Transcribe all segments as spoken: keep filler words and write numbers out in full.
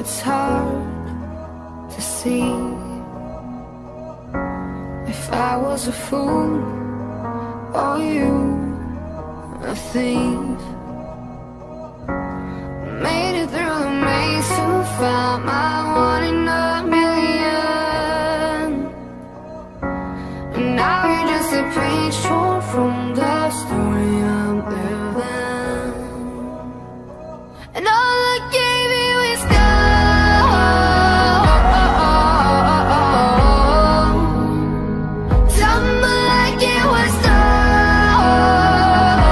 it's hard to see. If I was a fool or you a thief, made it through the maze to find my one in a million. And now you're just a page torn from the story I'm living. And all I gave you is gold. Tell me like it was done.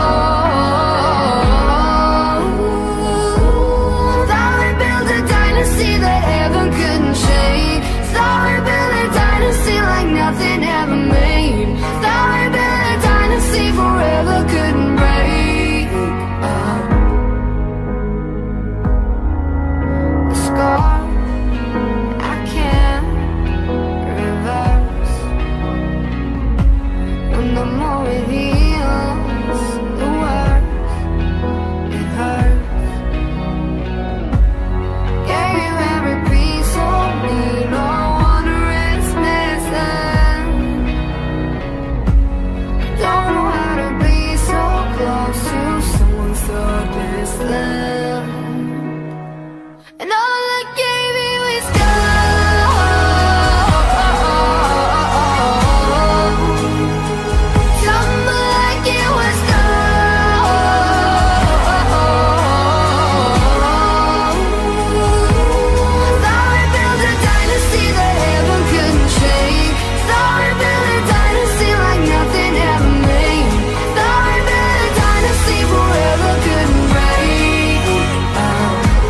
Thought we built a dynasty that heaven couldn't shake. Thought we built a dynasty like nothing ever made. Thought we built a dynasty forever couldn't break. Oh. The scar I can't reverse. And the more it heals, the worse it hurts. Gave you every piece of me, no wonder it's missing. Don't know how to be so close to someone so distant. And all I gave you is gold. Tell me like it was gold. Thought we built a dynasty that heaven couldn't shake. Thought we built a dynasty like nothing ever made. Thought we built a dynasty forever couldn't break. Oh.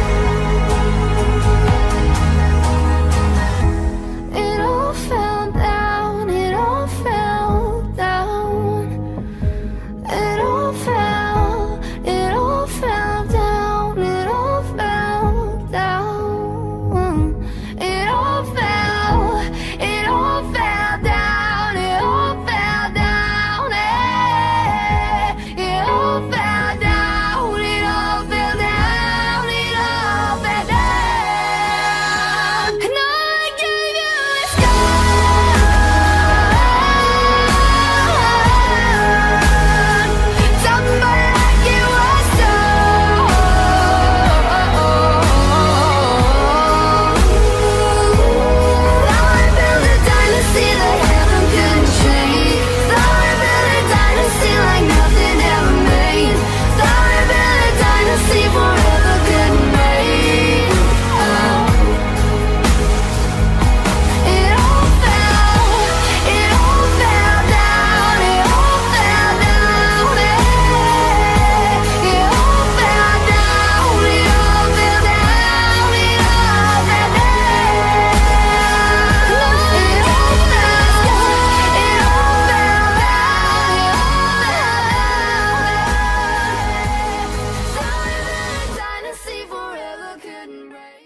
It all fell down, it all fell down. It all fell, it all fell down, it all fell down. It all fell, it all fell down, it all fell down. eh. It all fell down, it all fell down, it all fell down. And all I gave you is gold. Tell me like it was done. Thought we built a dynasty that heaven couldn't shake. Thought we built a dynasty like nothing ever made. Thought we built a dynasty forever couldn't break. Oh. It all fell, it all fell down, it all fell down. eh. It all fell down, it all fell down, it all fell down. It all fell, it all fell down, it all fell down. Thought we built a dynasty forever couldn't break.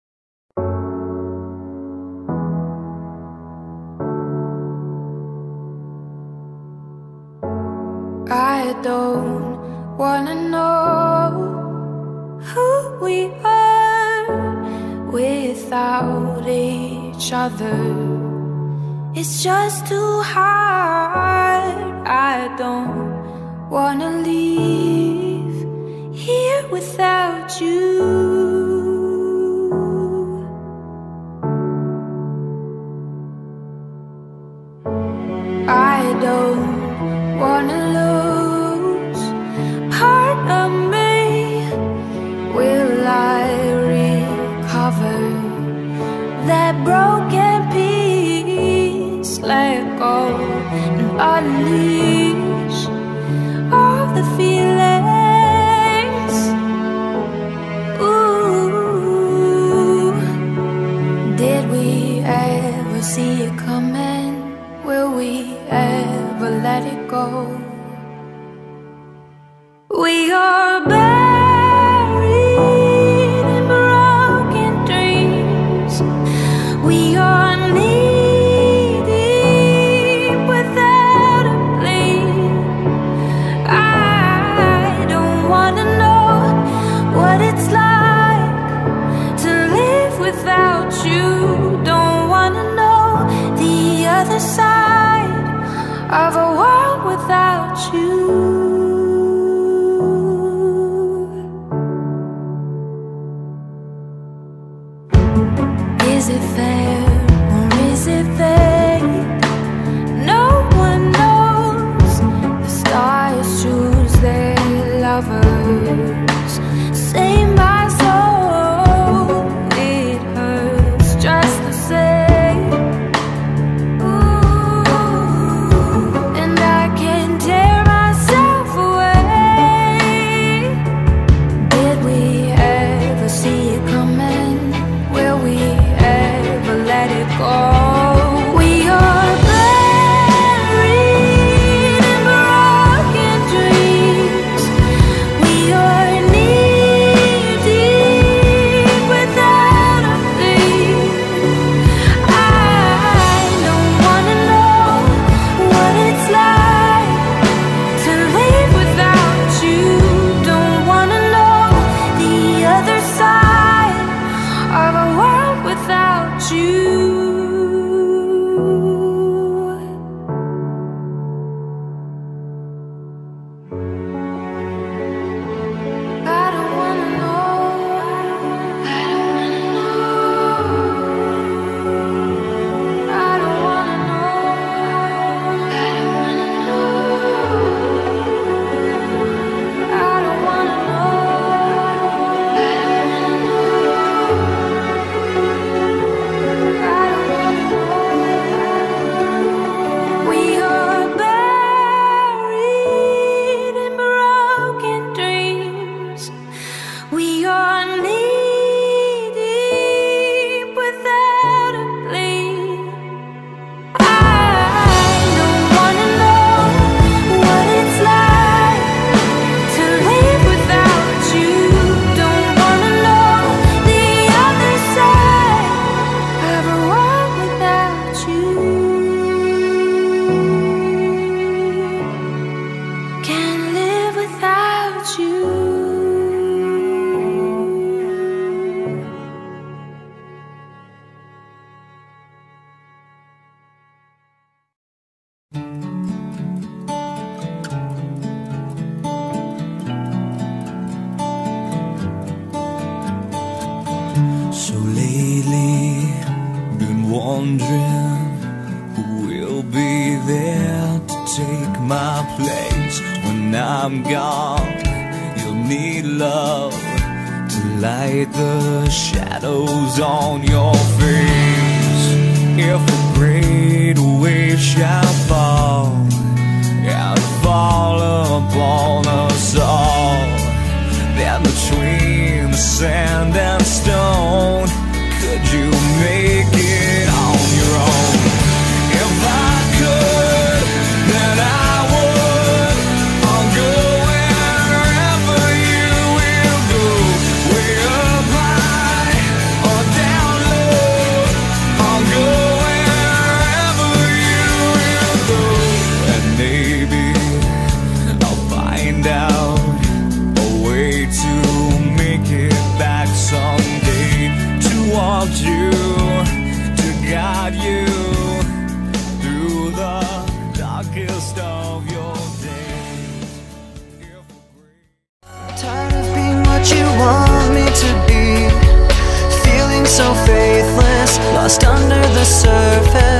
I don't wanna know who we are without each other. It's just too hard. I don't wanna leave here without you. I don't wanna lose part of me. Will I recover that broken piece? Let go and unleash all the feelings. Ooh, did we ever see it coming? Will we ever let it go? We are buried in broken dreams. We are knee deep without a plea. I don't wanna know what it's like to live of a world without you. Is it fair or is it fate? No one knows. The stars choose their lovers. Save my soul, it hurts just the same. Ooh, and I can't tear myself away. Did we ever see it coming? Will we ever let it go? We are buried in broken dreams. We are knee-deep without a plea. I don't wanna know what it's like to live without you. Don't wanna know the other side of a world without you. I don't wanna know. I don't wanna know. I don't wanna know. I don't wanna know. I don't wanna know. I don't wanna know. We are buried in broken dreams. We are knee-deep without a plea. I don't wanna know what it's like to live without you. Don't wanna know the other side of a world without you. Can't live without you. So lately, been wondering who will be there to take my place when I'm gone. You'll need love to light the shadows on your face. If a great wave shall fall and fall upon us all, then between the sand and stone, could you make it on your own? If I could, then I would. I'll go wherever you will go, way up high or down low. I'll go wherever you will go, and maybe I'll find out a way to make it back someday, to want you, to guide you through the darkest of your days. Tired of being what you want me to be, feeling so faithless, lost under the surface.